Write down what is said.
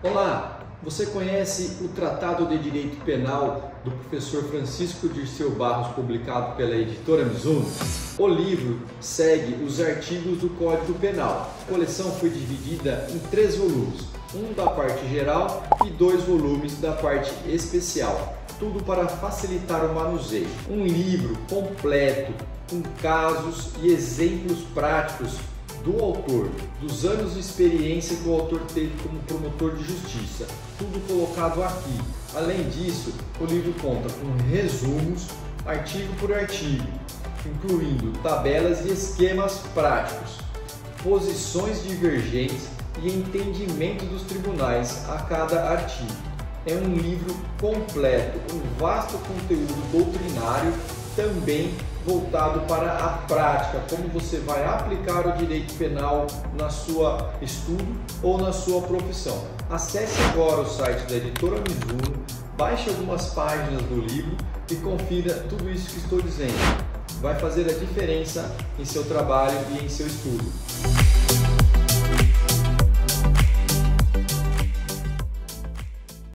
Olá, você conhece o Tratado de Direito Penal do professor Francisco Dirceu Barros, publicado pela editora Mizuno? O livro segue os artigos do Código Penal. A coleção foi dividida em 3 volumes, um da parte geral e 2 volumes da parte especial, tudo para facilitar o manuseio. Um livro completo, com casos e exemplos práticos do autor, dos anos de experiência que o autor teve como promotor de justiça, tudo colocado aqui. Além disso, o livro conta com resumos, artigo por artigo, incluindo tabelas e esquemas práticos, posições divergentes e entendimento dos tribunais a cada artigo. É um livro completo, um vasto conteúdo doutrinário, também voltado para a prática, como você vai aplicar o direito penal na sua estudo ou na sua profissão. Acesse agora o site da editora Mizuno, baixe algumas páginas do livro e confira tudo isso que estou dizendo. Vai fazer a diferença em seu trabalho e em seu estudo.